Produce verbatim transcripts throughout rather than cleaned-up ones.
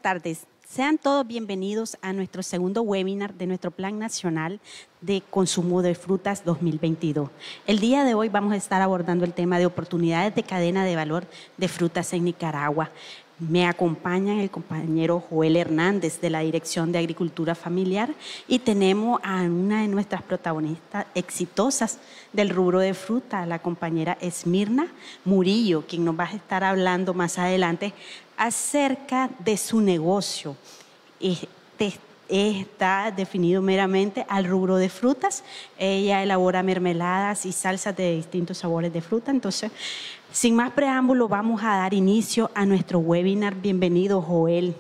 tardes. Sean todos bienvenidos a nuestro segundo webinar de nuestro Plan Nacional de Consumo de Frutas dos mil veintidós. El día de hoy vamos a estar abordando el tema de oportunidades de cadena de valor de frutas en Nicaragua. Me acompañan el compañero Joel Hernández de la Dirección de Agricultura Familiar y tenemos a una de nuestras protagonistas exitosas del rubro de fruta, la compañera Esmirna Murillo, quien nos va a estar hablando más adelante acerca de su negocio. Este está definido meramente al rubro de frutas. Ella elabora mermeladas y salsas de distintos sabores de fruta. Entonces, sin más preámbulo, vamos a dar inicio a nuestro webinar. Bienvenido, Joel.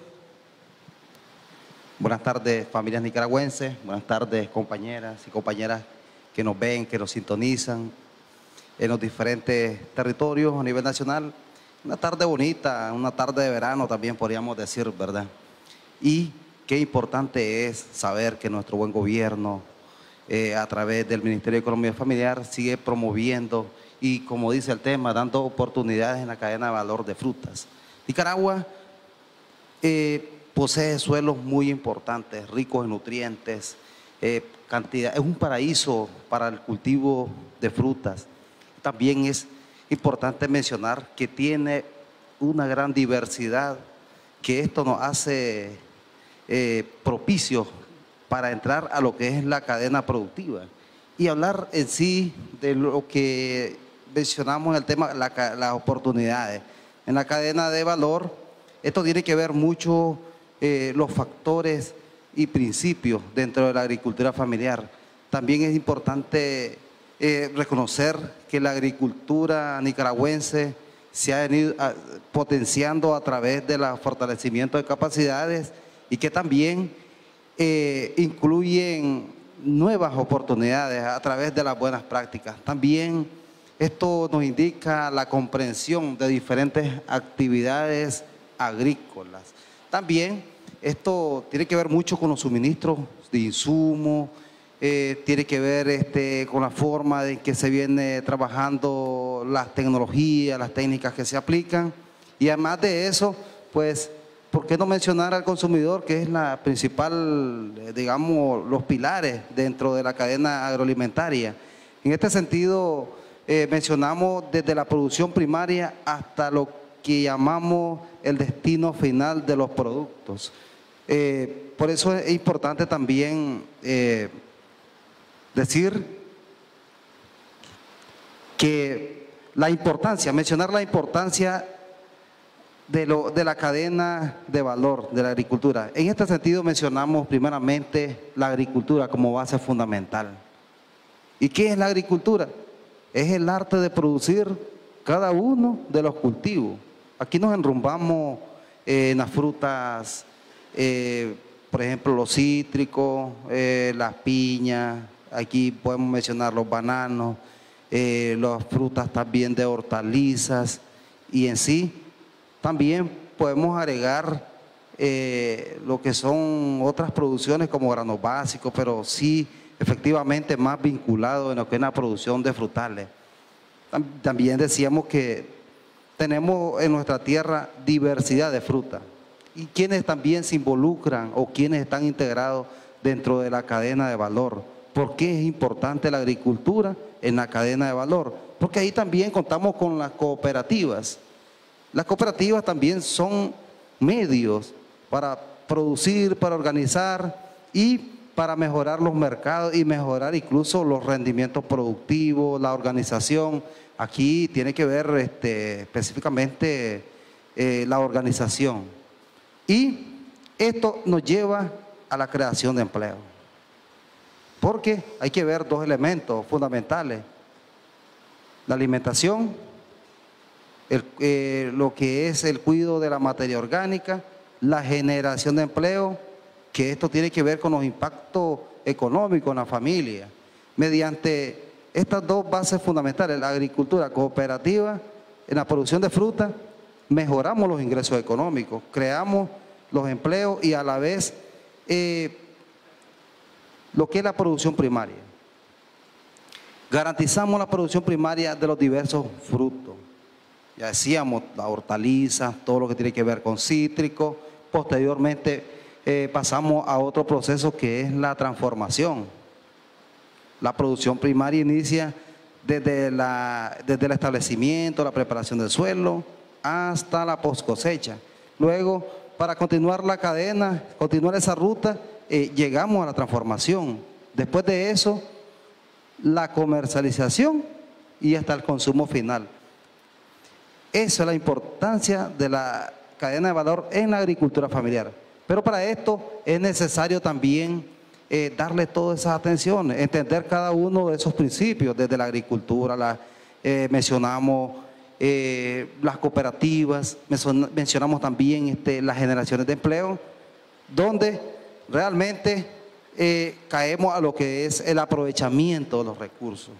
Buenas tardes, familias nicaragüenses. Buenas tardes, compañeras y compañeras que nos ven, que nos sintonizan en los diferentes territorios a nivel nacional. Una tarde bonita, una tarde de verano también podríamos decir, ¿verdad? Y qué importante es saber que nuestro buen gobierno, eh, a través del Ministerio de Economía Familiar, sigue promoviendo y, como dice el tema, dando oportunidades en la cadena de valor de frutas. Nicaragua eh, posee suelos muy importantes, ricos en nutrientes, eh, cantidad, es un paraíso para el cultivo de frutas. También es importante mencionar que tiene una gran diversidad, que esto nos hace eh, propicios para entrar a lo que es la cadena productiva y hablar en sí de lo que mencionamos en el tema, la, las oportunidades. En la cadena de valor, esto tiene que ver mucho eh, los factores y principios dentro de la agricultura familiar. También es importante eh, reconocer que la agricultura nicaragüense se ha venido a, potenciando a través del fortalecimiento de capacidades y que también eh, incluyen nuevas oportunidades a través de las buenas prácticas. También esto nos indica la comprensión de diferentes actividades agrícolas. También esto tiene que ver mucho con los suministros de insumos, eh, tiene que ver este, con la forma en que se viene trabajando las tecnologías, las técnicas que se aplican. Y además de eso, pues, ¿por qué no mencionar al consumidor, que es la principal, digamos, los pilares dentro de la cadena agroalimentaria? En este sentido, eh, mencionamos desde la producción primaria hasta lo que llamamos el destino final de los productos. Eh, por eso es importante también eh, decir que la importancia, mencionar la importancia De, lo, de la cadena de valor de la agricultura. En este sentido mencionamos primeramente la agricultura como base fundamental. ¿Y qué es la agricultura? Es el arte de producir cada uno de los cultivos. Aquí nos enrumbamos eh, en las frutas, eh, por ejemplo los cítricos, eh, las piñas, aquí podemos mencionar los bananos, eh, las frutas también de hortalizas y en sí también podemos agregar eh, lo que son otras producciones como granos básicos, pero sí efectivamente más vinculado en lo que es la producción de frutales. También decíamos que tenemos en nuestra tierra diversidad de frutas y quienes también se involucran o quienes están integrados dentro de la cadena de valor. ¿Por qué es importante la agricultura en la cadena de valor? Porque ahí también contamos con las cooperativas. Las cooperativas también son medios para producir, para organizar y para mejorar los mercados y mejorar incluso los rendimientos productivos, la organización. Aquí tiene que ver este, específicamente eh, la organización. Y esto nos lleva a la creación de empleo. Porque hay que ver dos elementos fundamentales: la alimentación, El, eh, lo que es el cuidado de la materia orgánica, la generación de empleo, que esto tiene que ver con los impactos económicos en la familia. Mediante estas dos bases fundamentales, la agricultura cooperativa, en la producción de fruta, mejoramos los ingresos económicos, creamos los empleos y a la vez eh, lo que es la producción primaria. Garantizamos la producción primaria de los diversos frutos. Ya decíamos, las hortalizas, todo lo que tiene que ver con cítricos, Posteriormente eh, pasamos a otro proceso que es la transformación. La producción primaria inicia desde, la, desde el establecimiento, la preparación del suelo, hasta la post cosecha. Luego, para continuar la cadena, continuar esa ruta, eh, llegamos a la transformación. Después de eso, la comercialización y hasta el consumo final. Esa es la importancia de la cadena de valor en la agricultura familiar. Pero para esto es necesario también eh, darle todas esas atenciones, entender cada uno de esos principios, desde la agricultura, la, eh, mencionamos eh, las cooperativas, mencionamos también este, las generaciones de empleo, donde realmente eh, caemos a lo que es el aprovechamiento de los recursos.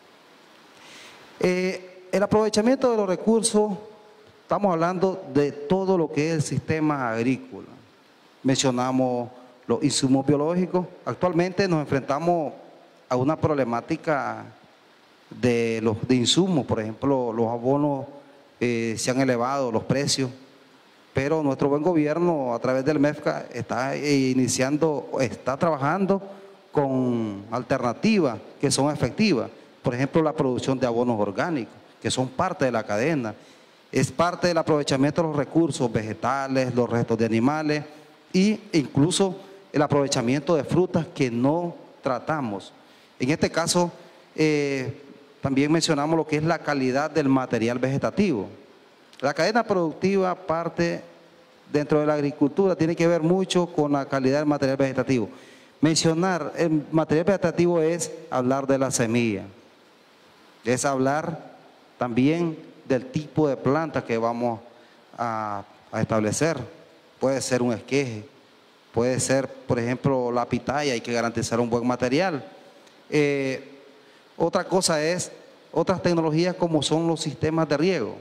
Eh, el aprovechamiento de los recursos, estamos hablando de todo lo que es el sistema agrícola. Mencionamos los insumos biológicos. Actualmente nos enfrentamos a una problemática de los de insumos, por ejemplo, los abonos eh, se han elevado los precios, pero nuestro buen gobierno a través del MEFCA está eh, iniciando, está trabajando con alternativas que son efectivas. Por ejemplo, la producción de abonos orgánicos, que son parte de la cadena, es parte del aprovechamiento de los recursos vegetales, los restos de animales e incluso el aprovechamiento de frutas que no tratamos. En este caso, eh, también mencionamos lo que es la calidad del material vegetativo. La cadena productiva parte dentro de la agricultura, tiene que ver mucho con la calidad del material vegetativo. Mencionar el material vegetativo es hablar de la semilla, es hablar también del tipo de planta que vamos a, a establecer. Puede ser un esqueje, puede ser, por ejemplo, la pitaya, hay que garantizar un buen material. Eh, otra cosa es otras tecnologías como son los sistemas de riego.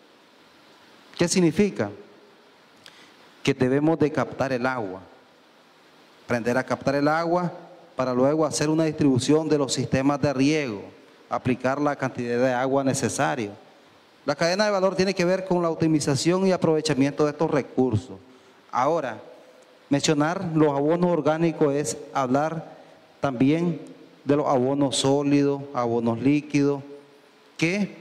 ¿Qué significa? Que debemos de captar el agua, aprender a captar el agua para luego hacer una distribución de los sistemas de riego, aplicar la cantidad de agua necesaria. La cadena de valor tiene que ver con la optimización y aprovechamiento de estos recursos. Ahora, mencionar los abonos orgánicos es hablar también de los abonos sólidos, abonos líquidos, que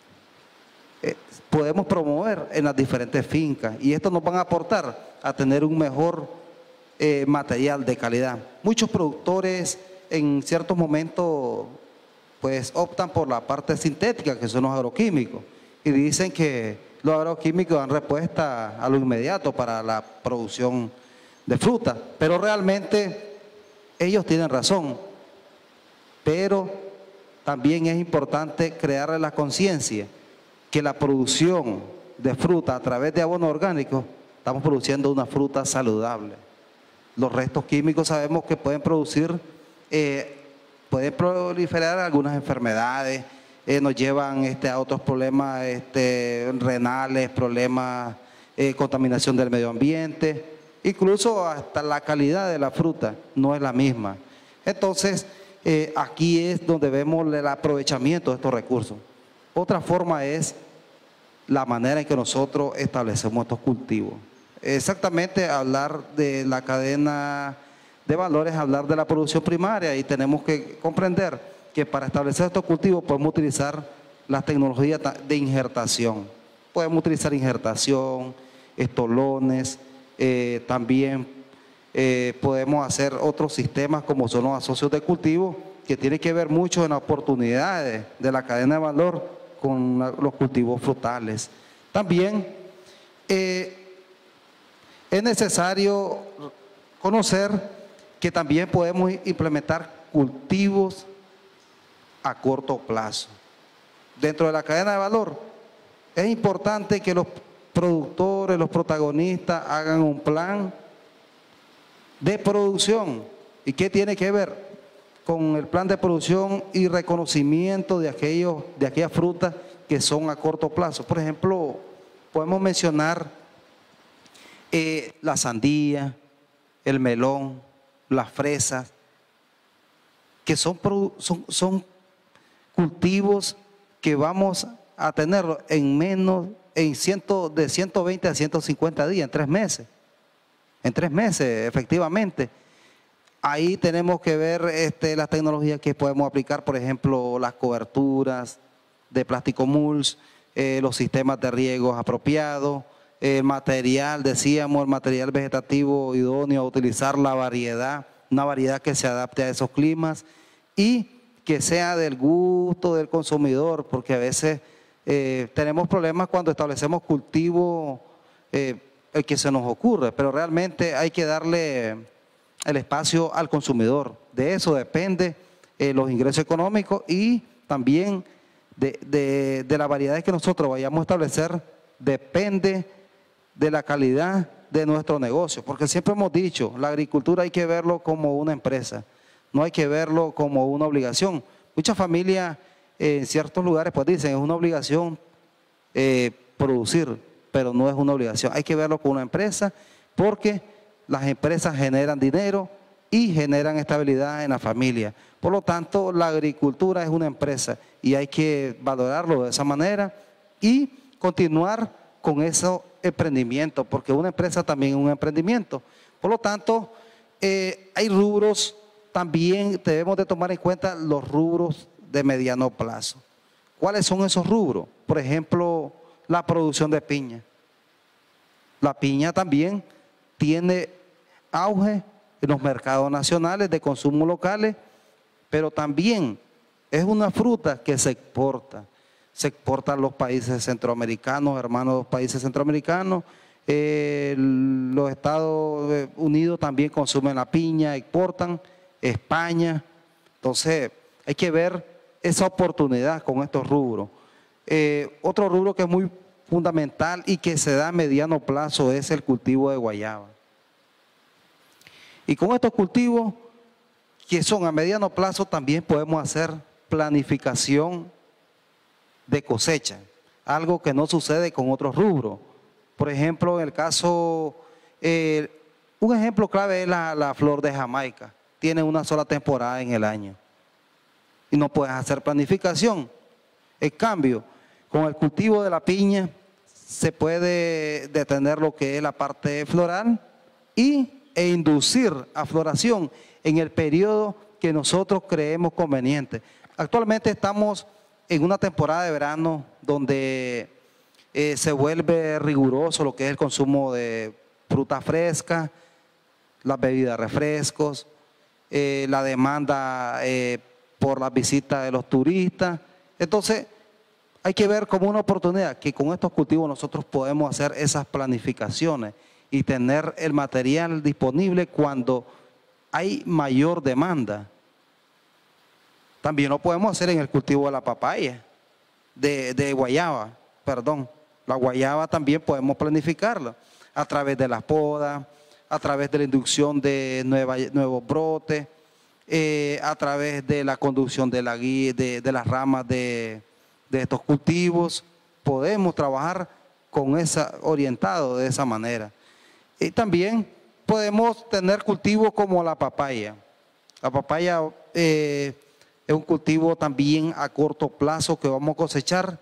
eh, podemos promover en las diferentes fincas, y estos nos van a aportar a tener un mejor eh, material de calidad. Muchos productores en ciertos momentos pues optan por la parte sintética, que son los agroquímicos, y dicen que los agroquímicos dan respuesta a lo inmediato para la producción de fruta, pero realmente ellos tienen razón, pero también es importante crearle la conciencia que la producción de fruta a través de abono orgánico, estamos produciendo una fruta saludable. Los restos químicos sabemos que pueden producir, eh, pueden proliferar algunas enfermedades, eh, nos llevan este, a otros problemas este, renales, problemas, eh, contaminación del medio ambiente, incluso hasta la calidad de la fruta no es la misma. Entonces, eh, aquí es donde vemos el aprovechamiento de estos recursos. Otra forma es la manera en que nosotros establecemos estos cultivos. Exactamente, hablar de la cadena de valores, hablar de la producción primaria, y tenemos que comprender que para establecer estos cultivos podemos utilizar las tecnologías de injertación. Podemos utilizar injertación, estolones, eh, también eh, podemos hacer otros sistemas como son los asocios de cultivo, que tienen que ver mucho en las oportunidades de la cadena de valor con la, los cultivos frutales. También eh, es necesario conocer que también podemos implementar cultivos a corto plazo. Dentro de la cadena de valor es importante que los productores, los protagonistas hagan un plan de producción. ¿Y qué tiene que ver con el plan de producción y reconocimiento de, aquellos, de aquellas frutas que son a corto plazo? Por ejemplo, podemos mencionar eh, la sandía, el melón, las fresas, que son, son, son cultivos que vamos a tener en menos, en ciento, de ciento veinte a ciento cincuenta días, en tres meses. en tres meses, efectivamente. Ahí tenemos que ver este, las tecnologías que podemos aplicar, por ejemplo, las coberturas de plástico mulch, eh, los sistemas de riegos apropiados, el material, decíamos, el material vegetativo idóneo a utilizar la variedad, una variedad que se adapte a esos climas y que sea del gusto del consumidor, porque a veces eh, tenemos problemas cuando establecemos cultivo, eh, el que se nos ocurre, pero realmente hay que darle el espacio al consumidor. De eso depende eh, los ingresos económicos y también de, de, de las variedades que nosotros vayamos a establecer, depende de la calidad de nuestro negocio, porque siempre hemos dicho, la agricultura hay que verlo como una empresa, no hay que verlo como una obligación. Muchas familias eh, en ciertos lugares pues dicen, es una obligación eh, producir, pero no es una obligación. Hay que verlo como una empresa porque las empresas generan dinero y generan estabilidad en la familia. Por lo tanto, la agricultura es una empresa y hay que valorarlo de esa manera y continuar con esos emprendimientos, porque una empresa también es un emprendimiento. Por lo tanto, eh, hay rubros, también debemos de tomar en cuenta los rubros de mediano plazo. ¿Cuáles son esos rubros? Por ejemplo, la producción de piña. La piña también tiene auge en los mercados nacionales de consumo locales, pero también es una fruta que se exporta. Se exporta a los países centroamericanos, hermanos de los países centroamericanos. Eh, los Estados Unidos también consumen la piña, exportan. España. Entonces, hay que ver esa oportunidad con estos rubros. Eh, otro rubro que es muy fundamental y que se da a mediano plazo es el cultivo de guayaba. Y con estos cultivos que son a mediano plazo también podemos hacer planificación de cosecha, algo que no sucede con otros rubros. Por ejemplo, en el caso, eh, un ejemplo clave es la, la flor de Jamaica. Tiene una sola temporada en el año y no puedes hacer planificación. En cambio, con el cultivo de la piña se puede detener lo que es la parte floral y, e inducir a floración en el periodo que nosotros creemos conveniente. Actualmente estamos en una temporada de verano donde eh, se vuelve riguroso lo que es el consumo de fruta fresca, las bebidas refrescos, eh, la demanda eh, por la visita de los turistas. Entonces, hay que ver como una oportunidad que con estos cultivos nosotros podemos hacer esas planificaciones y tener el material disponible cuando hay mayor demanda. También lo podemos hacer en el cultivo de la papaya, de, de guayaba, perdón. La guayaba también podemos planificarla a través de las podas, a través de la inducción de nueva, nuevos brotes, eh, a través de la conducción de, la guía, de, de las ramas de, de estos cultivos. Podemos trabajar con esa, orientado de esa manera. Y también podemos tener cultivos como la papaya. La papaya eh, es un cultivo también a corto plazo que vamos a cosechar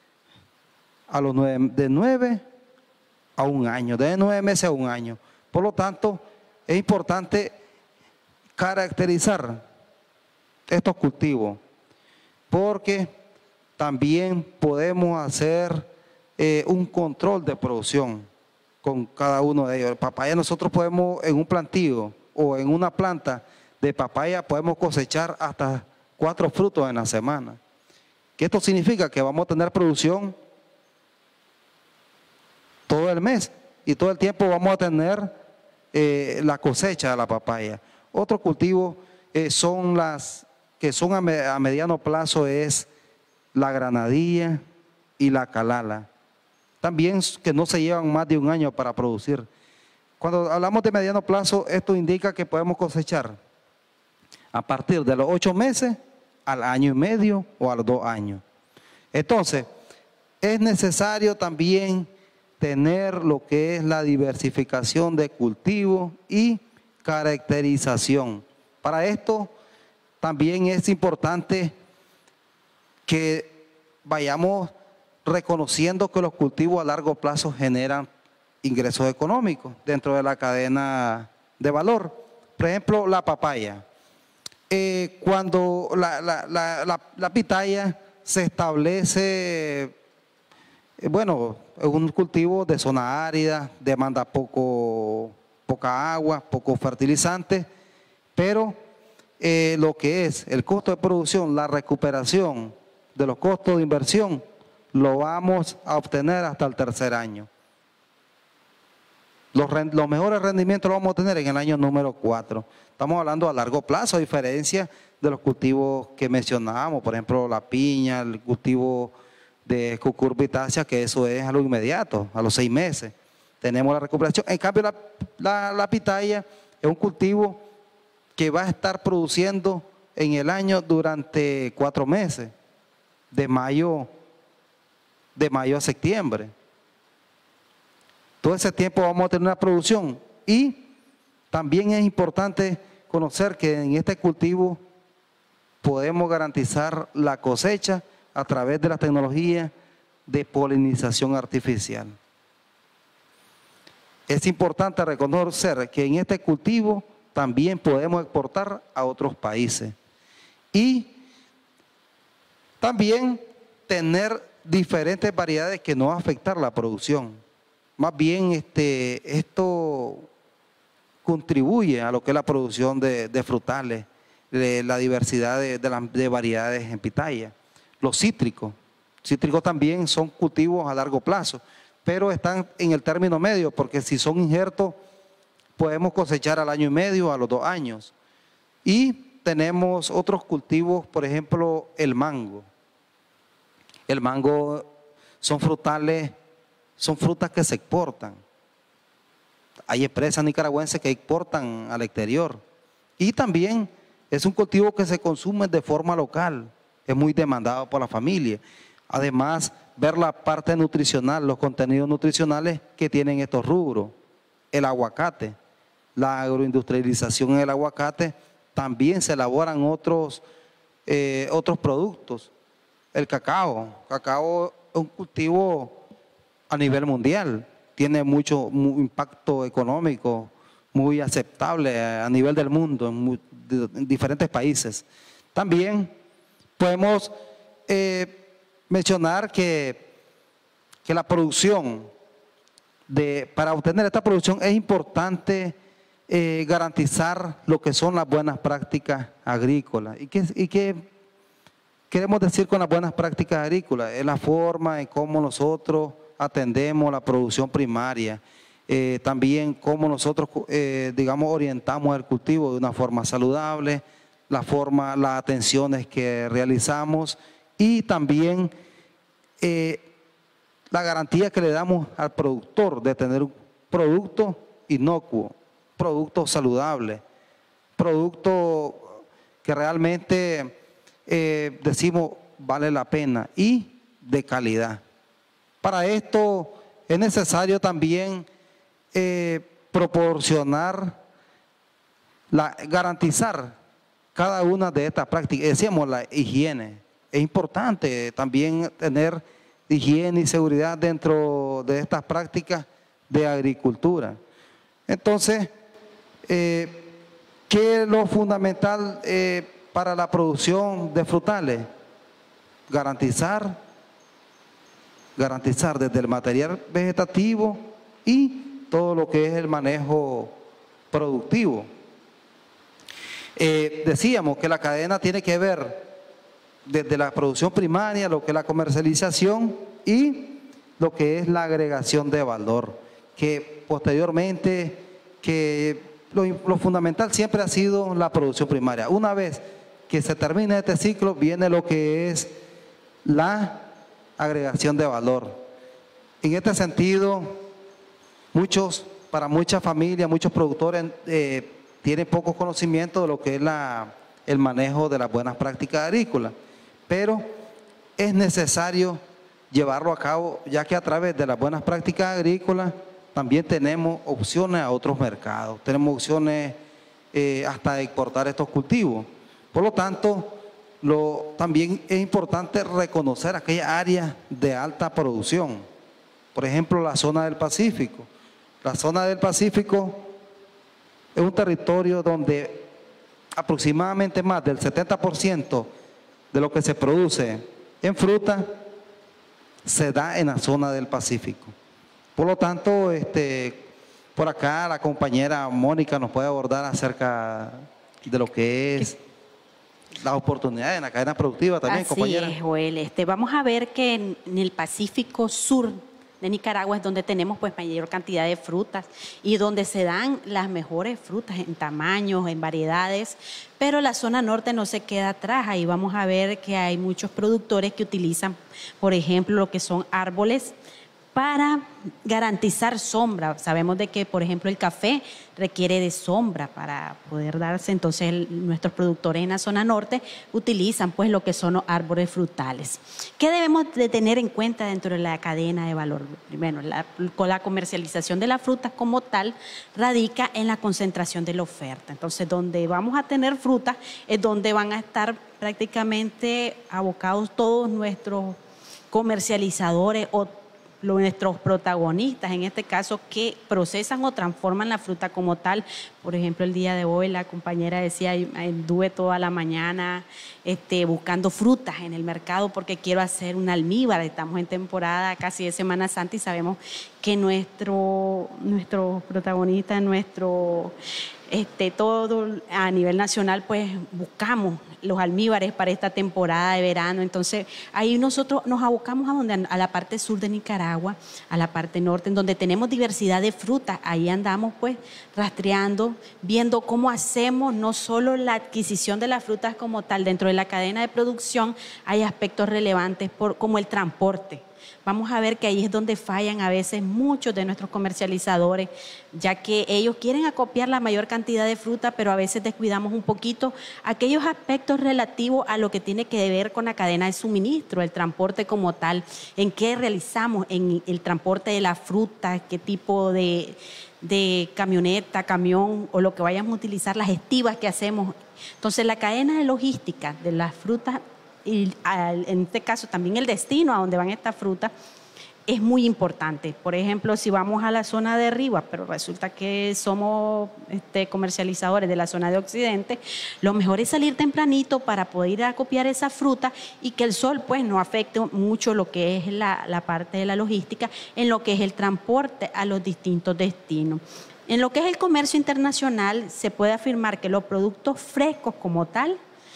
a los nueve, de nueve a un año, de nueve meses a un año. Por lo tanto, es importante caracterizar estos cultivos porque también podemos hacer eh, un control de producción con cada uno de ellos. Papaya nosotros podemos en un plantío o en una planta de papaya podemos cosechar hasta cuatro frutos en la semana. ¿Qué esto significa? Que vamos a tener producción todo el mes y todo el tiempo vamos a tener eh, la cosecha de la papaya. Otro cultivo eh, son las que son a, me, a mediano plazo es la granadilla y la calala. También que no se llevan más de un año para producir. Cuando hablamos de mediano plazo, esto indica que podemos cosechar a partir de los ocho meses al año y medio o a los dos años. Entonces, es necesario también tener lo que es la diversificación de cultivos y caracterización. Para esto también es importante que vayamos reconociendo que los cultivos a largo plazo generan ingresos económicos dentro de la cadena de valor. Por ejemplo, la papaya. Eh, cuando la, la, la, la, la pitaya se establece, eh, bueno, es un cultivo de zona árida, demanda poco, poca agua, poco fertilizante, pero eh, lo que es el costo de producción, la recuperación de los costos de inversión, lo vamos a obtener hasta el tercer año. Los, los mejores rendimientos los vamos a tener en el año número cuatro. Estamos hablando a largo plazo, a diferencia de los cultivos que mencionábamos, por ejemplo, la piña, el cultivo de cucurbitácea, que eso es a lo inmediato, a los seis meses. Tenemos la recuperación. En cambio, la, la, la pitaya es un cultivo que va a estar produciendo en el año durante cuatro meses, de mayo, de mayo a septiembre. Todo ese tiempo vamos a tener una producción y también es importante conocer que en este cultivo podemos garantizar la cosecha a través de la tecnología de polinización artificial. Es importante reconocer que en este cultivo también podemos exportar a otros países y también tener diferentes variedades que no van a afectar la producción. Más bien este, esto contribuye a lo que es la producción de, de frutales, de la diversidad de, de, la, de variedades en pitaya. Los cítricos, cítricos también son cultivos a largo plazo, pero están en el término medio, porque si son injertos, podemos cosechar al año y medio, a los dos años. Y tenemos otros cultivos, por ejemplo, el mango. El mango son frutales, son frutas que se exportan. Hay empresas nicaragüenses que exportan al exterior. Y también es un cultivo que se consume de forma local. Es muy demandado por la familia. Además, ver la parte nutricional, los contenidos nutricionales que tienen estos rubros. El aguacate, la agroindustrialización en el aguacate, también se elaboran otros, eh, otros productos. El cacao, cacao es un cultivo a nivel mundial, tiene mucho mu, impacto económico, muy aceptable a nivel del mundo, en, muy, de, en diferentes países. También podemos eh, mencionar que, que la producción, de, para obtener esta producción es importante eh, garantizar lo que son las buenas prácticas agrícolas. ¿Y qué, y qué queremos decir con las buenas prácticas agrícolas? Es la forma en cómo nosotros atendemos la producción primaria, eh, también cómo nosotros, eh, digamos, orientamos el cultivo de una forma saludable, la forma, las atenciones que realizamos y también eh, la garantía que le damos al productor de tener un producto inocuo, producto saludable, producto que realmente eh, decimos vale la pena y de calidad. Para esto es necesario también eh, proporcionar, la, garantizar cada una de estas prácticas. Decíamos la higiene. Es importante también tener higiene y seguridad dentro de estas prácticas de agricultura. Entonces, eh, ¿qué es lo fundamental eh, para la producción de frutales? Garantizar garantizar desde el material vegetativo y todo lo que es el manejo productivo. Eh, decíamos que la cadena tiene que ver desde la producción primaria, lo que es la comercialización y lo que es la agregación de valor, que posteriormente, que lo, lo fundamental siempre ha sido la producción primaria. Una vez que se termina este ciclo, viene lo que es la agregación de valor. En este sentido, muchos, para muchas familias, muchos productores eh, tienen poco conocimiento de lo que es la, el manejo de las buenas prácticas agrícolas, pero es necesario llevarlo a cabo, ya que a través de las buenas prácticas agrícolas también tenemos opciones a otros mercados, tenemos opciones eh, hasta de exportar estos cultivos. Por lo tanto, Lo, también es importante reconocer aquellas áreas de alta producción, por ejemplo la zona del Pacífico, La zona del Pacífico es un territorio donde aproximadamente más del setenta por ciento de lo que se produce en fruta se da en la zona del Pacífico. Por lo tanto, este, por acá la compañera Mónica nos puede abordar acerca de lo que es las oportunidades en la cadena productiva también, Así compañera. es, Joel. Este, vamos a ver que en, en el Pacífico Sur de Nicaragua es donde tenemos pues mayor cantidad de frutas y donde se dan las mejores frutas en tamaños, en variedades, pero la zona norte no se queda atrás. Ahí vamos a ver que hay muchos productores que utilizan, por ejemplo, lo que son árboles para garantizar sombra. Sabemos de que, por ejemplo, el café requiere de sombra para poder darse, entonces el, nuestros productores en la zona norte utilizan pues lo que son los árboles frutales. ¿Qué debemos de tener en cuenta dentro de la cadena de valor? Primero, la, la comercialización de las frutas como tal radica en la concentración de la oferta. Entonces, donde vamos a tener frutas es donde van a estar prácticamente abocados todos nuestros comercializadores o nuestros protagonistas, en este caso, que procesan o transforman la fruta como tal. Por ejemplo, el día de hoy la compañera decía, anduve toda la mañana este, buscando frutas en el mercado porque quiero hacer un almíbar. Estamos en temporada casi de Semana Santa y sabemos que nuestro, nuestro protagonista, nuestro... Este, todo a nivel nacional, pues buscamos los almíbares para esta temporada de verano. Entonces, ahí nosotros nos abocamos a, donde, a la parte sur de Nicaragua, a la parte norte, en donde tenemos diversidad de frutas. Ahí andamos, pues, rastreando, viendo cómo hacemos no solo la adquisición de las frutas como tal. Dentro de la cadena de producción hay aspectos relevantes por, como el transporte. Vamos a ver que ahí es donde fallan a veces muchos de nuestros comercializadores, ya que ellos quieren acopiar la mayor cantidad de fruta, pero a veces descuidamos un poquito aquellos aspectos relativos a lo que tiene que ver con la cadena de suministro, el transporte como tal, en qué realizamos en el transporte de la fruta, qué tipo de, de camioneta, camión o lo que vayamos a utilizar, las estivas que hacemos. Entonces, la cadena de logística de las frutas y en este caso también el destino a donde van estas frutas es muy importante. Por ejemplo, si vamos a la zona de arriba, pero resulta que somos este, comercializadores de la zona de occidente, lo mejor es salir tempranito para poder ir a copiar esa fruta y que el sol pues no afecte mucho lo que es la, la parte de la logística en lo que es el transporte a los distintos destinos. En lo que es el comercio internacional, se puede afirmar que los productos frescos como tal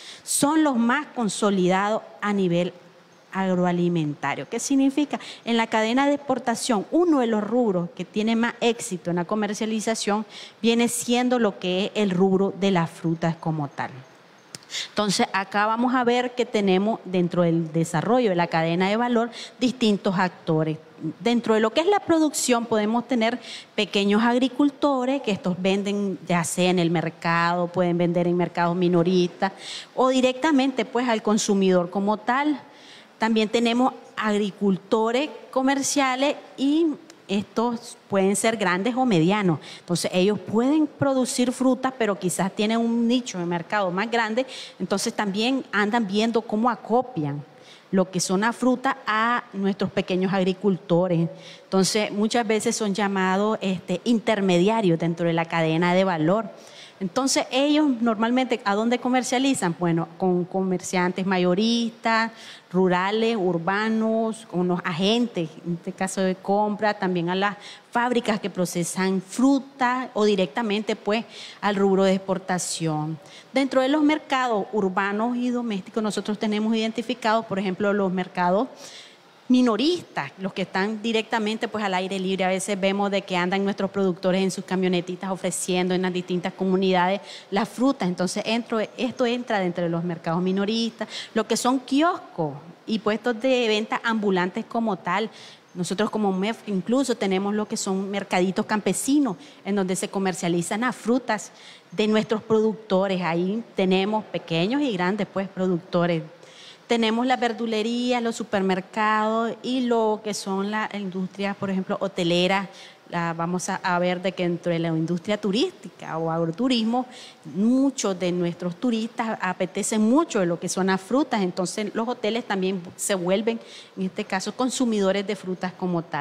son los más consolidados a nivel agroalimentario. ¿Qué significa? En la cadena de exportación, uno de los rubros que tiene más éxito en la comercialización viene siendo lo que es el rubro de las frutas como tal. Entonces, acá vamos a ver que tenemos dentro del desarrollo de la cadena de valor distintos actores. Dentro de lo que es la producción podemos tener pequeños agricultores que estos venden ya sea en el mercado, pueden vender en mercados minoristas o directamente pues al consumidor como tal. También tenemos agricultores comerciales y estos pueden ser grandes o medianos. Entonces, ellos pueden producir frutas, pero quizás tienen un nicho de mercado más grande. Entonces, también andan viendo cómo acopian lo que son las frutas a nuestros pequeños agricultores. Entonces, muchas veces son llamados este, intermediarios dentro de la cadena de valor. Entonces, ellos normalmente, ¿a dónde comercializan? Bueno, con comerciantes mayoristas, rurales, urbanos, con los agentes, en este caso de compra, también a las fábricas que procesan fruta o directamente pues al rubro de exportación. Dentro de los mercados urbanos y domésticos nosotros tenemos identificados, por ejemplo, los mercados minoristas, los que están directamente pues al aire libre. A veces vemos de que andan nuestros productores en sus camionetitas ofreciendo en las distintas comunidades las frutas. Entonces entro, esto entra dentro de los mercados minoristas, lo que son kioscos y puestos de venta ambulantes como tal. Nosotros como M E F incluso tenemos lo que son mercaditos campesinos en donde se comercializan las frutas de nuestros productores. Ahí tenemos pequeños y grandes pues productores. Tenemos las verdulerías, los supermercados y lo que son las industrias, por ejemplo, hoteleras. La, vamos a, a ver de que dentro de la industria turística o agroturismo, muchos de nuestros turistas apetecen mucho de lo que son las frutas. Entonces, los hoteles también se vuelven, en este caso, consumidores de frutas como tal.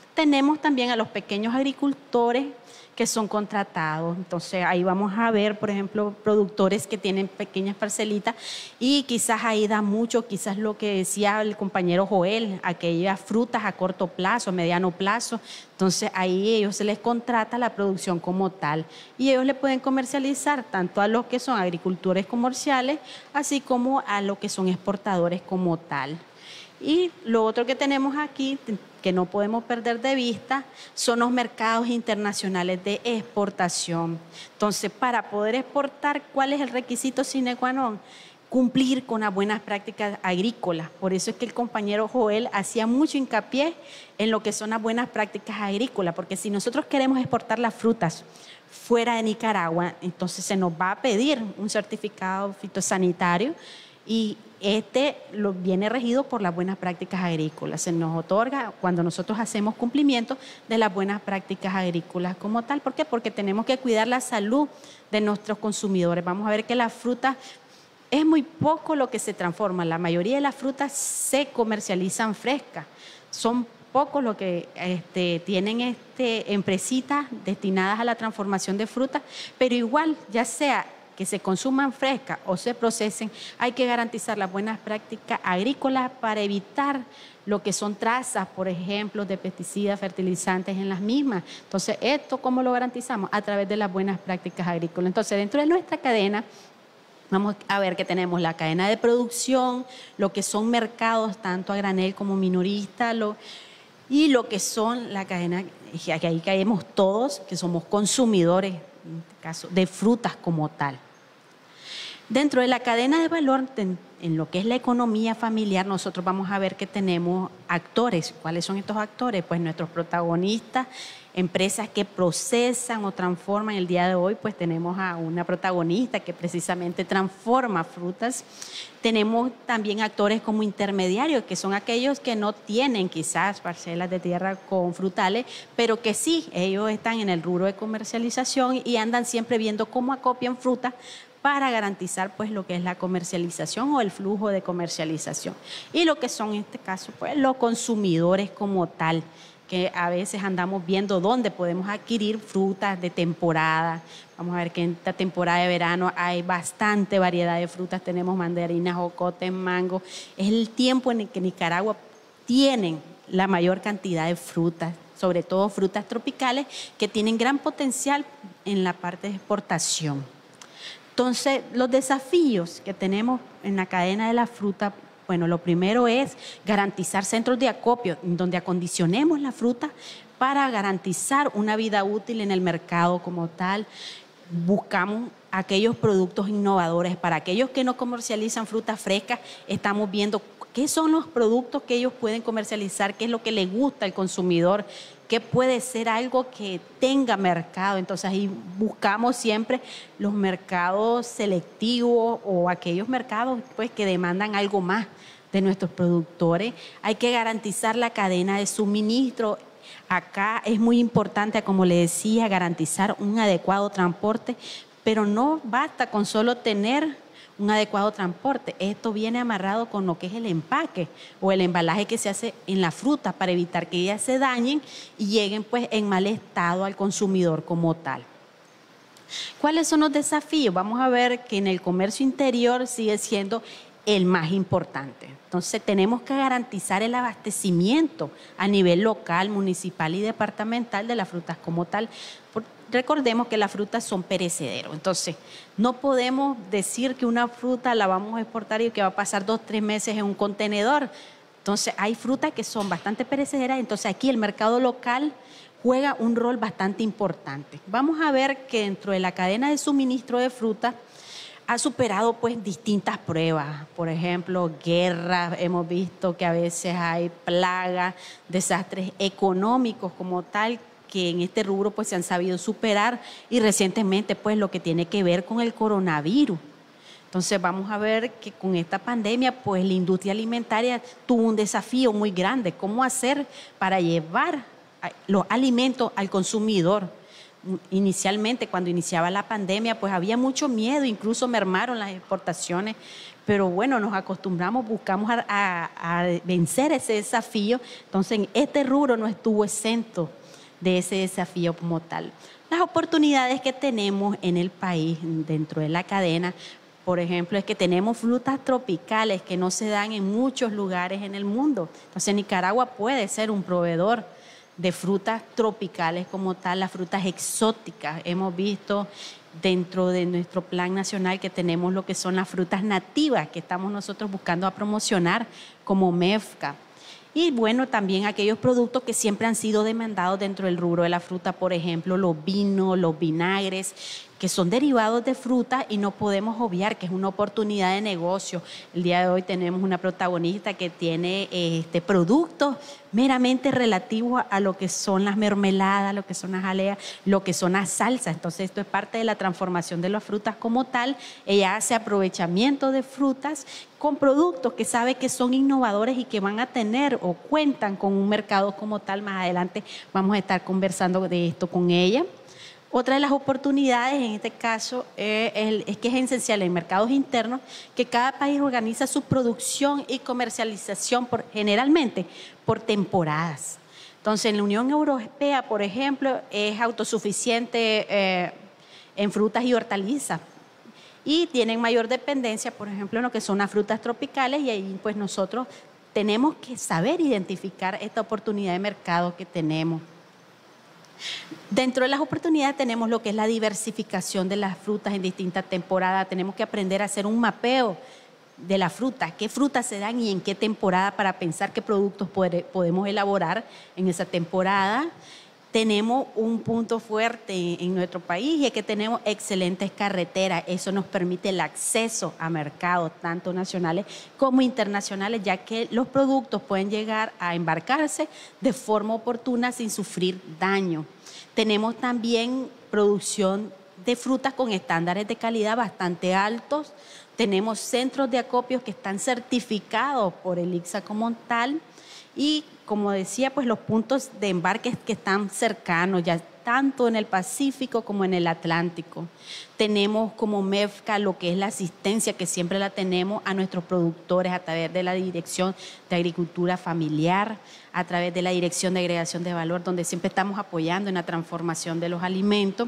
Tenemos también a los pequeños agricultores que son contratados. Entonces ahí vamos a ver, por ejemplo, productores que tienen pequeñas parcelitas y quizás ahí da mucho, quizás lo que decía el compañero Joel, aquellas frutas a corto plazo, mediano plazo. Entonces ahí ellos se les contrata la producción como tal y ellos le pueden comercializar tanto a los que son agricultores comerciales, así como a los que son exportadores como tal. Y lo otro que tenemos aquí, que no podemos perder de vista, son los mercados internacionales de exportación. Entonces, para poder exportar, ¿cuál es el requisito sine qua non? Cumplir con las buenas prácticas agrícolas. Por eso es que el compañero Joel hacía mucho hincapié en lo que son las buenas prácticas agrícolas, porque si nosotros queremos exportar las frutas fuera de Nicaragua, entonces se nos va a pedir un certificado fitosanitario y este lo viene regido por las buenas prácticas agrícolas. Se nos otorga cuando nosotros hacemos cumplimiento de las buenas prácticas agrícolas como tal. ¿Por qué? Porque tenemos que cuidar la salud de nuestros consumidores. Vamos a ver que la fruta es muy poco lo que se transforma. La mayoría de las frutas se comercializan frescas. Son pocos los que este, tienen este, empresitas destinadas a la transformación de frutas, pero igual, ya sea que se consuman frescas o se procesen, hay que garantizar las buenas prácticas agrícolas para evitar lo que son trazas, por ejemplo, de pesticidas, fertilizantes en las mismas. Entonces, ¿esto cómo lo garantizamos? A través de las buenas prácticas agrícolas. Entonces, dentro de nuestra cadena, vamos a ver que tenemos la cadena de producción, lo que son mercados, tanto a granel como minorista, lo, y lo que son la cadena, que ahí caemos todos, que somos consumidores, en este caso, de frutas como tal. Dentro de la cadena de valor, en lo que es la economía familiar, nosotros vamos a ver que tenemos actores. ¿Cuáles son estos actores? Pues nuestros protagonistas, empresas que procesan o transforman. El día de hoy pues tenemos a una protagonista que precisamente transforma frutas. Tenemos también actores como intermediarios, que son aquellos que no tienen quizás parcelas de tierra con frutales, pero que sí, ellos están en el rubro de comercialización y andan siempre viendo cómo acopian frutas para garantizar pues lo que es la comercialización o el flujo de comercialización. Y lo que son en este caso pues los consumidores como tal, que a veces andamos viendo dónde podemos adquirir frutas de temporada. Vamos a ver que en esta temporada de verano hay bastante variedad de frutas, tenemos mandarinas, jocotes, mango. Es el tiempo en el que Nicaragua tienen la mayor cantidad de frutas, sobre todo frutas tropicales, que tienen gran potencial en la parte de exportación. Entonces, los desafíos que tenemos en la cadena de la fruta, bueno, lo primero es garantizar centros de acopio donde acondicionemos la fruta para garantizar una vida útil en el mercado como tal. Buscamos aquellos productos innovadores. Para aquellos que no comercializan frutas frescas, estamos viendo qué son los productos que ellos pueden comercializar, qué es lo que le gusta al consumidor, qué puede ser algo que tenga mercado. Entonces ahí buscamos siempre los mercados selectivos o aquellos mercados pues, que demandan algo más de nuestros productores. Hay que garantizar la cadena de suministro. Acá es muy importante, como le decía, garantizar un adecuado transporte, pero no basta con solo tener un adecuado transporte. Esto viene amarrado con lo que es el empaque o el embalaje que se hace en la fruta para evitar que ellas se dañen y lleguen pues en mal estado al consumidor como tal. ¿Cuáles son los desafíos? Vamos a ver que en el comercio interior sigue siendo el más importante. Entonces tenemos que garantizar el abastecimiento a nivel local, municipal y departamental de las frutas como tal. Recordemos que las frutas son perecederos, entonces no podemos decir que una fruta la vamos a exportar y que va a pasar dos, tres meses en un contenedor. Entonces hay frutas que son bastante perecederas, entonces aquí el mercado local juega un rol bastante importante. Vamos a ver que dentro de la cadena de suministro de fruta ha superado pues distintas pruebas, por ejemplo, guerras, hemos visto que a veces hay plagas, desastres económicos como tal, que en este rubro pues se han sabido superar y recientemente pues lo que tiene que ver con el coronavirus. Entonces vamos a ver que con esta pandemia pues la industria alimentaria tuvo un desafío muy grande, cómo hacer para llevar los alimentos al consumidor. inicialmente, cuando iniciaba la pandemia, pues había mucho miedo, incluso mermaron las exportaciones, pero bueno, nos acostumbramos, buscamos a, a, a vencer ese desafío. Entonces, este rubro no estuvo exento de ese desafío como tal. Las oportunidades que tenemos en el país, dentro de la cadena, por ejemplo, es que tenemos frutas tropicales que no se dan en muchos lugares en el mundo. Entonces, Nicaragua puede ser un proveedor de frutas tropicales como tal, las frutas exóticas. Hemos visto dentro de nuestro plan nacional que tenemos lo que son las frutas nativas que estamos nosotros buscando a promocionar como MEFCA. Y bueno, también aquellos productos que siempre han sido demandados dentro del rubro de la fruta, por ejemplo, los vinos, los vinagres, que son derivados de fruta y no podemos obviar que es una oportunidad de negocio. El día de hoy tenemos una protagonista que tiene este, productos meramente relativos a lo que son las mermeladas, lo que son las jaleas, lo que son las salsas. Entonces esto es parte de la transformación de las frutas como tal. Ella hace aprovechamiento de frutas con productos que sabe que son innovadores y que van a tener o cuentan con un mercado como tal. Más adelante vamos a estar conversando de esto con ella. Otra de las oportunidades en este caso es, el, es que es esencial en mercados internos que cada país organiza su producción y comercialización por, generalmente por temporadas. Entonces, en la Unión Europea, por ejemplo, es autosuficiente eh, en frutas y hortalizas y tienen mayor dependencia, por ejemplo, en lo que son las frutas tropicales, y ahí pues nosotros tenemos que saber identificar esta oportunidad de mercado que tenemos. Dentro de las oportunidades tenemos lo que es la diversificación de las frutas en distintas temporadas. Tenemos que aprender a hacer un mapeo de la fruta, qué frutas se dan y en qué temporada para pensar qué productos puede, podemos elaborar en esa temporada. Tenemos un punto fuerte en nuestro país y es que tenemos excelentes carreteras. Eso nos permite el acceso a mercados tanto nacionales como internacionales, ya que los productos pueden llegar a embarcarse de forma oportuna sin sufrir daño. Tenemos también producción de frutas con estándares de calidad bastante altos. Tenemos centros de acopios que están certificados por el I C S A como tal. Y como decía, pues los puntos de embarque que están cercanos, ya tanto en el Pacífico como en el Atlántico. Tenemos como MEFCA lo que es la asistencia, que siempre la tenemos a nuestros productores a través de la Dirección de Agricultura Familiar, a través de la Dirección de Agregación de Valor, donde siempre estamos apoyando en la transformación de los alimentos.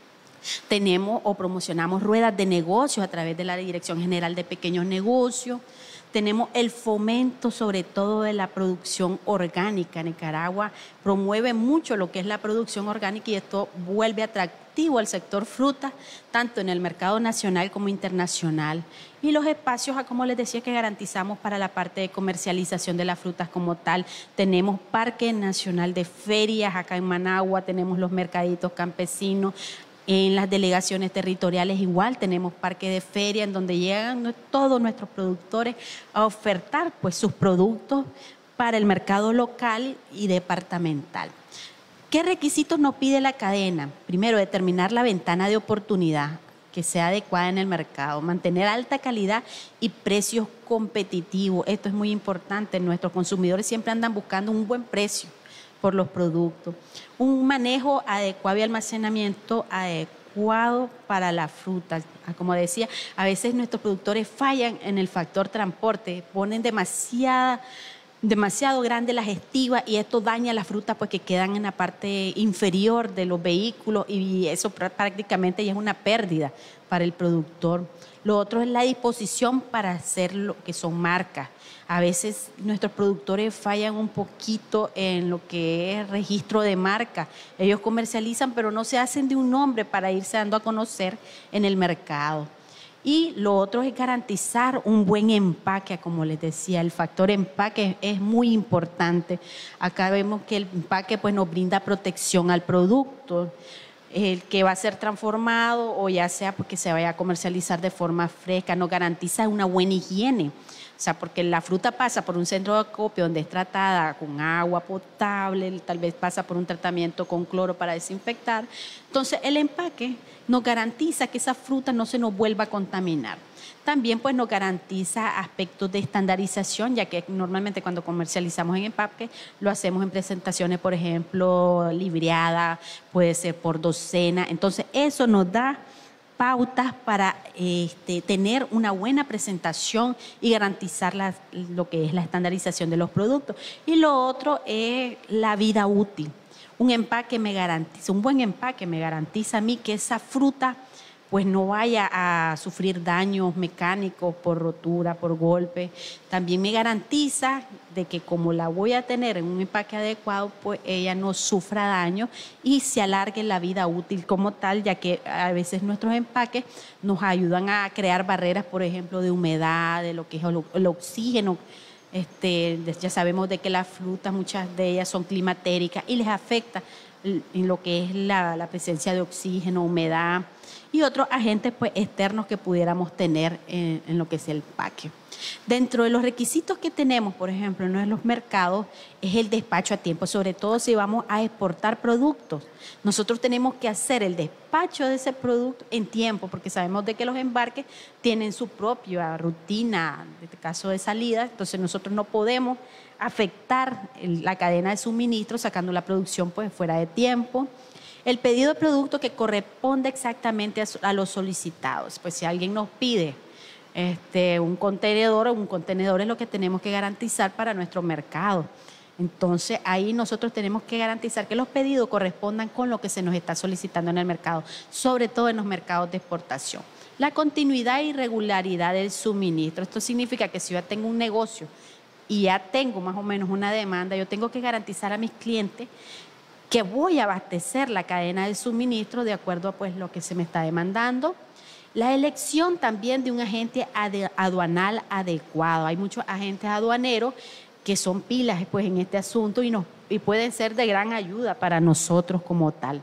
Tenemos o promocionamos ruedas de negocios a través de la Dirección General de Pequeños Negocios. Tenemos el fomento sobre todo de la producción orgánica. Nicaragua promueve mucho lo que es la producción orgánica y esto vuelve atractivo al sector fruta, tanto en el mercado nacional como internacional. Y los espacios, como les decía, que garantizamos para la parte de comercialización de las frutas como tal. Tenemos Parque Nacional de Ferias acá en Managua, tenemos los mercaditos campesinos. En las delegaciones territoriales igual tenemos parque de feria en donde llegan todos nuestros productores a ofertar pues, sus productos para el mercado local y departamental. ¿Qué requisitos nos pide la cadena? Primero, determinar la ventana de oportunidad que sea adecuada en el mercado, mantener alta calidad y precios competitivos. Esto es muy importante, nuestros consumidores siempre andan buscando un buen precio por los productos. Un manejo adecuado y almacenamiento adecuado para la fruta. Como decía, a veces nuestros productores fallan en el factor transporte, ponen demasiada, demasiado grandes las estivas y esto daña las frutas pues, que quedan en la parte inferior de los vehículos y eso prácticamente ya es una pérdida para el productor. Lo otro es la disposición para hacer lo que son marcas. A veces nuestros productores fallan un poquito en lo que es registro de marca. Ellos comercializan, pero no se hacen de un nombre para irse dando a conocer en el mercado. Y lo otro es garantizar un buen empaque, como les decía, el factor empaque es muy importante. Acá vemos que el empaque pues, nos brinda protección al producto, el que va a ser transformado o ya sea porque se vaya a comercializar de forma fresca, nos garantiza una buena higiene. O sea, porque la fruta pasa por un centro de acopio donde es tratada con agua potable, tal vez pasa por un tratamiento con cloro para desinfectar. Entonces, el empaque nos garantiza que esa fruta no se nos vuelva a contaminar. También pues nos garantiza aspectos de estandarización, ya que normalmente cuando comercializamos en empaque lo hacemos en presentaciones, por ejemplo, libreada, puede ser por docena. Entonces eso nos da pautas para este, tener una buena presentación y garantizar la, lo que es la estandarización de los productos. Y lo otro es la vida útil. Un empaque me garantiza, un buen empaque me garantiza a mí que esa fruta pues no vaya a sufrir daños mecánicos por rotura, por golpe. También me garantiza de que como la voy a tener en un empaque adecuado, pues ella no sufra daño y se alargue la vida útil como tal, ya que a veces nuestros empaques nos ayudan a crear barreras, por ejemplo, de humedad, de lo que es el, el oxígeno. Este, ya sabemos de que las frutas, muchas de ellas son climatéricas y les afecta en lo que es la, la presencia de oxígeno, humedad y otros agentes pues, externos que pudiéramos tener en, en lo que es el empaque. Dentro de los requisitos que tenemos, por ejemplo, en los mercados, es el despacho a tiempo, sobre todo si vamos a exportar productos. Nosotros tenemos que hacer el despacho de ese producto en tiempo, porque sabemos de que los embarques tienen su propia rutina, en este caso de salida, entonces nosotros no podemos afectar la cadena de suministro sacando la producción pues, fuera de tiempo. El pedido de producto que corresponde exactamente a los solicitados, pues si alguien nos pide Este, un contenedor, un contenedor es lo que tenemos que garantizar para nuestro mercado. Entonces, ahí nosotros tenemos que garantizar que los pedidos correspondan con lo que se nos está solicitando en el mercado, sobre todo en los mercados de exportación. La continuidad y regularidad del suministro. Esto significa que si yo tengo un negocio y ya tengo más o menos una demanda, yo tengo que garantizar a mis clientes que voy a abastecer la cadena de suministro de acuerdo a pues, lo que se me está demandando. La elección también de un agente aduanal adecuado. Hay muchos agentes aduaneros que son pilas pues, en este asunto y, nos, y pueden ser de gran ayuda para nosotros como tal.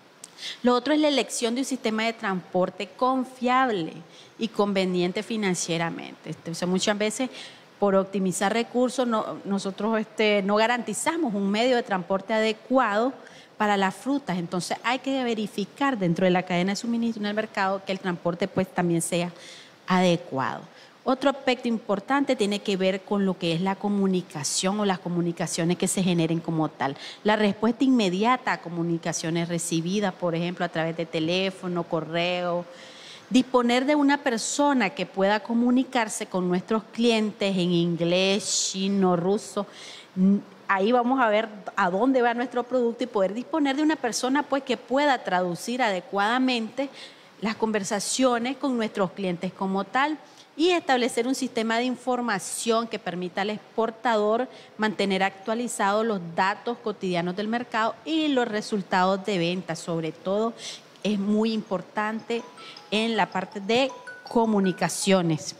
Lo otro es la elección de un sistema de transporte confiable y conveniente financieramente. Entonces, muchas veces, por optimizar recursos, no, nosotros este, no garantizamos un medio de transporte adecuado para las frutas. Entonces hay que verificar dentro de la cadena de suministro en el mercado que el transporte pues también sea adecuado. Otro aspecto importante tiene que ver con lo que es la comunicación o las comunicaciones que se generen como tal. La respuesta inmediata a comunicaciones recibidas, por ejemplo, a través de teléfono, correo. Disponer de una persona que pueda comunicarse con nuestros clientes en inglés, chino, ruso. Ahí vamos a ver a dónde va nuestro producto y poder disponer de una persona pues, que pueda traducir adecuadamente las conversaciones con nuestros clientes como tal y establecer un sistema de información que permita al exportador mantener actualizados los datos cotidianos del mercado y los resultados de venta. Sobre todo es muy importante en la parte de comunicaciones.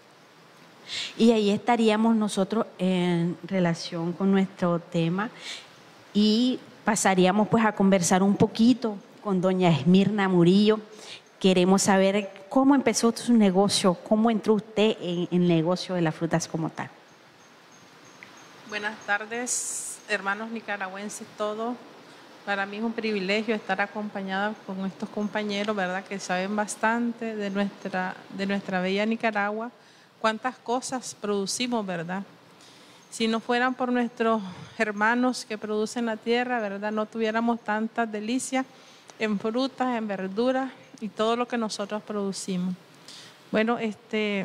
Y ahí estaríamos nosotros en relación con nuestro tema y pasaríamos pues a conversar un poquito con doña Esmirna Murillo. Queremos saber cómo empezó su negocio, cómo entró usted en el negocio de las frutas como tal. Buenas tardes, hermanos nicaragüenses todos. Para mí es un privilegio estar acompañada con estos compañeros, ¿verdad?, que saben bastante de nuestra, de nuestra bella Nicaragua. Cuántas cosas producimos, ¿verdad? Si no fueran por nuestros hermanos que producen la tierra, ¿verdad?, no tuviéramos tantas delicias en frutas, en verduras y todo lo que nosotros producimos. Bueno, este,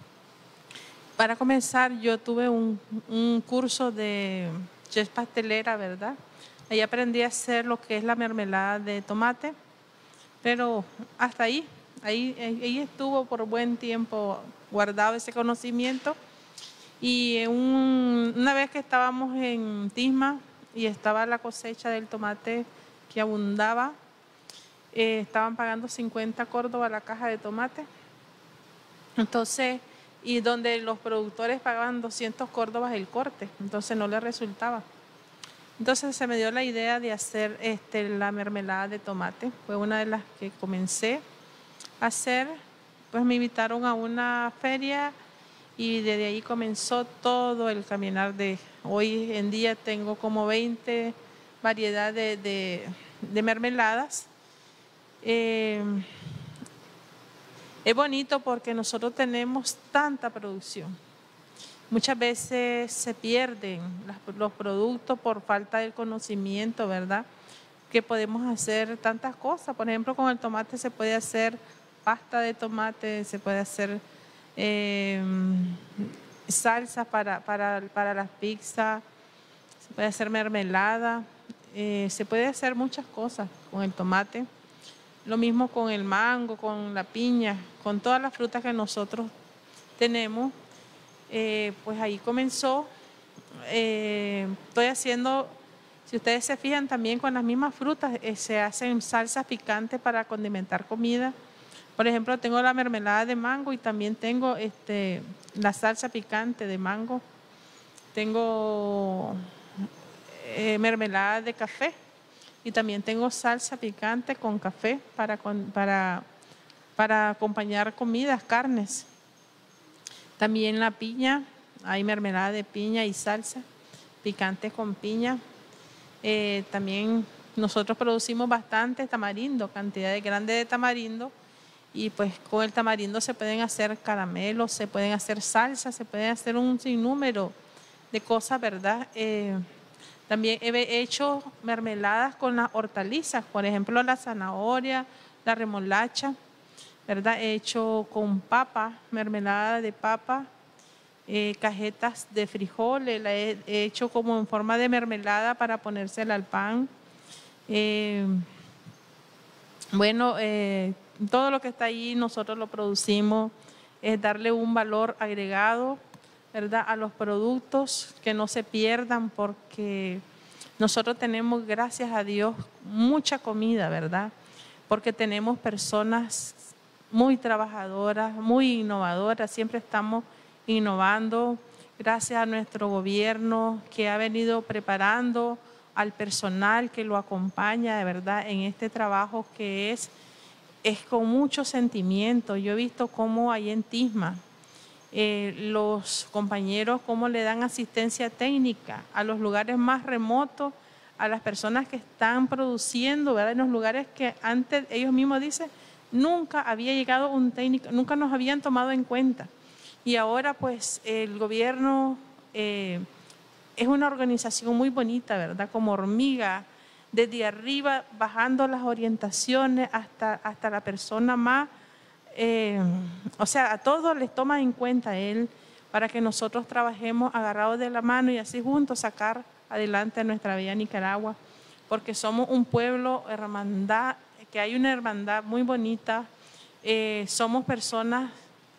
para comenzar, yo tuve un, un curso de chef pastelera, ¿verdad? Ahí aprendí a hacer lo que es la mermelada de tomate, pero hasta ahí, ahí, ahí estuvo por buen tiempo guardado ese conocimiento. Y un, una vez que estábamos en Tisma y estaba la cosecha del tomate que abundaba, eh, estaban pagando cincuenta córdobas la caja de tomate. Entonces, y donde los productores pagaban doscientos córdobas el corte, entonces no les resultaba. Entonces se me dio la idea de hacer este, la mermelada de tomate. Fue una de las que comencé a hacer. Pues me invitaron a una feria y desde ahí comenzó todo el caminar de hoy en día. Tengo como veinte variedades de, de, de mermeladas. Eh, Es bonito porque nosotros tenemos tanta producción. Muchas veces se pierden las, los productos por falta de conocimiento, ¿verdad? Que podemos hacer tantas cosas. Por ejemplo, con el tomate se puede hacer pasta de tomate, se puede hacer eh, salsa para, para, para las pizzas, se puede hacer mermelada, eh, se puede hacer muchas cosas con el tomate. Lo mismo con el mango, con la piña, con todas las frutas que nosotros tenemos. Eh, pues ahí comenzó, eh, estoy haciendo, si ustedes se fijan también con las mismas frutas, eh, se hacen salsas picantes para condimentar comida. Por ejemplo, tengo la mermelada de mango y también tengo este, la salsa picante de mango. Tengo eh, mermelada de café y también tengo salsa picante con café para, para, para acompañar comidas, carnes. También la piña, hay mermelada de piña y salsa picante con piña. Eh, también nosotros producimos bastante tamarindo, cantidades grandes de tamarindo, y pues con el tamarindo se pueden hacer caramelos, se pueden hacer salsas, se pueden hacer un sinnúmero de cosas, ¿verdad? Eh, también he hecho mermeladas con las hortalizas, por ejemplo la zanahoria, la remolacha, ¿verdad? He hecho con papa, mermelada de papa, eh, cajetas de frijoles, la he, he hecho como en forma de mermelada para ponérsela al pan. Eh, bueno, eh, todo lo que está ahí nosotros lo producimos, es darle un valor agregado, ¿verdad?, a los productos, que no se pierdan, porque nosotros tenemos, gracias a Dios, mucha comida, ¿verdad? Porque tenemos personas muy trabajadoras, muy innovadoras, siempre estamos innovando, gracias a nuestro gobierno que ha venido preparando al personal que lo acompaña, de verdad, en este trabajo que es, es con mucho sentimiento. Yo he visto cómo hay en Tisma, eh, los compañeros, cómo le dan asistencia técnica a los lugares más remotos, a las personas que están produciendo, ¿verdad?, en los lugares que antes ellos mismos dicen, nunca había llegado un técnico, nunca nos habían tomado en cuenta. Y ahora pues el gobierno eh, es una organización muy bonita, ¿verdad? Como hormiga, desde arriba bajando las orientaciones hasta, hasta la persona más, eh, o sea, a todos les toma en cuenta él para que nosotros trabajemos agarrados de la mano y así juntos sacar adelante a nuestra bella Nicaragua, porque somos un pueblo hermandad, que hay una hermandad muy bonita, eh, somos personas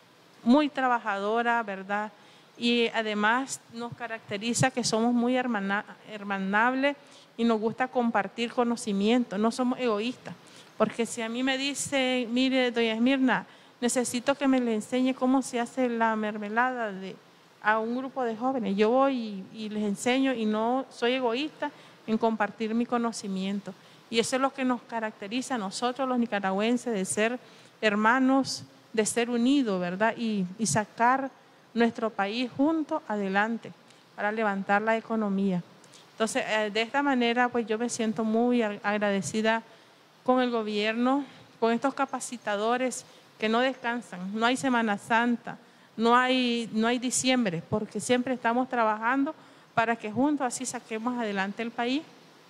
muy trabajadoras, ¿verdad? Y además nos caracteriza que somos muy hermana, hermanables y nos gusta compartir conocimiento, no somos egoístas, porque si a mí me dice, mire, doña Esmirna, necesito que me le enseñe cómo se hace la mermelada de, a un grupo de jóvenes, yo voy y, y les enseño y no soy egoísta en compartir mi conocimiento. Y eso es lo que nos caracteriza a nosotros los nicaragüenses, de ser hermanos, de ser unidos, ¿verdad? Y, y sacar nuestro país juntos adelante para levantar la economía. Entonces, eh, de esta manera, pues yo me siento muy agradecida con el gobierno, con estos capacitadores que no descansan. No hay Semana Santa, no hay, no hay diciembre, porque siempre estamos trabajando para que juntos así saquemos adelante el país.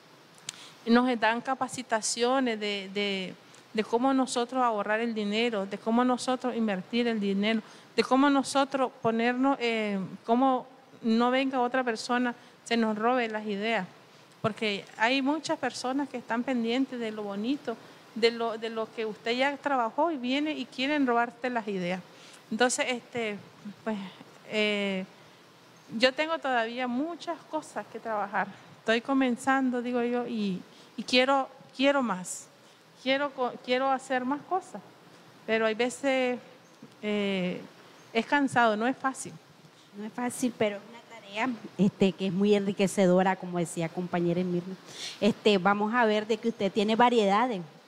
Nos dan capacitaciones de, de, de cómo nosotros ahorrar el dinero, de cómo nosotros invertir el dinero, de cómo nosotros ponernos, eh, cómo no venga otra persona, se nos robe las ideas. Porque hay muchas personas que están pendientes de lo bonito, de lo, de lo que usted ya trabajó y viene y quieren robarte las ideas. Entonces, este, pues, eh, yo tengo todavía muchas cosas que trabajar. Estoy comenzando, digo yo, y, y quiero, quiero más. Quiero, quiero hacer más cosas. Pero hay veces eh, es cansado, no es fácil. No es fácil, pero es una tarea este, que es muy enriquecedora, como decía compañera Esmirna. Este, vamos a ver de que usted tiene variedades.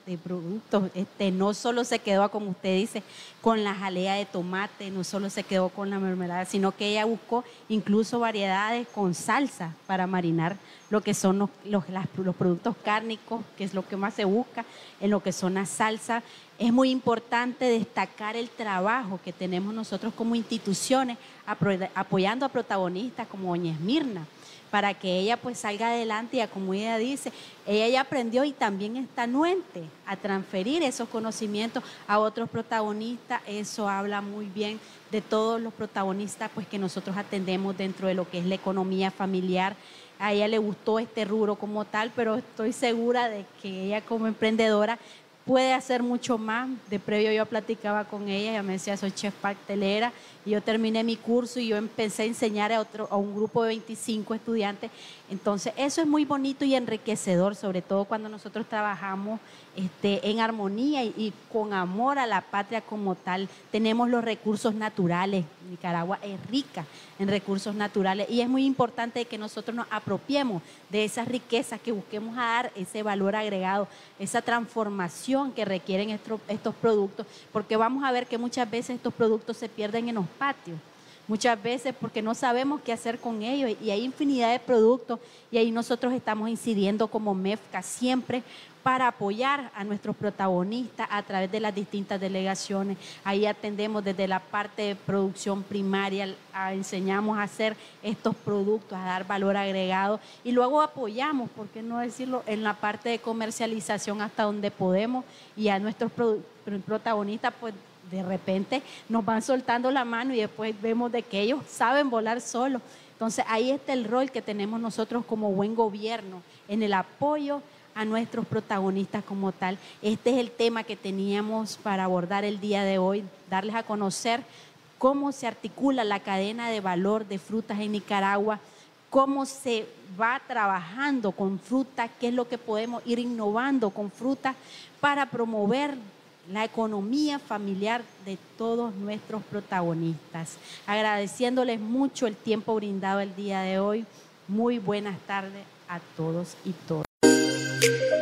de productos. Este, no solo se quedó, como usted dice, con la jalea de tomate, no solo se quedó con la mermelada, sino que ella buscó incluso variedades con salsa para marinar lo que son los, los, las, los productos cárnicos, que es lo que más se busca, en lo que son las salsas. Es muy importante destacar el trabajo que tenemos nosotros como instituciones apoyando a protagonistas como doña Esmirna, para que ella pues salga adelante y como ella dice, ella ya aprendió y también está anuente a transferir esos conocimientos a otros protagonistas. Eso habla muy bien de todos los protagonistas pues que nosotros atendemos dentro de lo que es la economía familiar. A ella le gustó este rubro como tal, pero estoy segura de que ella como emprendedora puede hacer mucho más. De previo yo platicaba con ella, ella me decía, soy chef pastelera, y yo terminé mi curso y yo empecé a enseñar a, otro, a un grupo de veinticinco estudiantes. Entonces eso es muy bonito y enriquecedor, sobre todo cuando nosotros trabajamos este, en armonía y, y con amor a la patria como tal. Tenemos los recursos naturales, Nicaragua es rica en recursos naturales y es muy importante que nosotros nos apropiemos de esas riquezas, que busquemos a dar ese valor agregado, esa transformación que requieren estos, estos productos, porque vamos a ver que muchas veces estos productos se pierden en los patios, muchas veces porque no sabemos qué hacer con ellos, y hay infinidad de productos, y ahí nosotros estamos incidiendo como MEFCA siempre para apoyar a nuestros protagonistas a través de las distintas delegaciones. Ahí atendemos desde la parte de producción primaria, a, enseñamos a hacer estos productos, a dar valor agregado, y luego apoyamos, por qué no decirlo, en la parte de comercialización hasta donde podemos, y a nuestros pro, protagonistas pues de repente nos van soltando la mano y después vemos de que ellos saben volar solos. Entonces ahí está el rol que tenemos nosotros como buen gobierno en el apoyo a nuestros protagonistas como tal. Este es el tema que teníamos para abordar el día de hoy, darles a conocer cómo se articula la cadena de valor de frutas en Nicaragua, cómo se va trabajando con frutas, qué es lo que podemos ir innovando con frutas para promover la economía familiar de todos nuestros protagonistas. Agradeciéndoles mucho el tiempo brindado el día de hoy. Muy buenas tardes a todos y todas.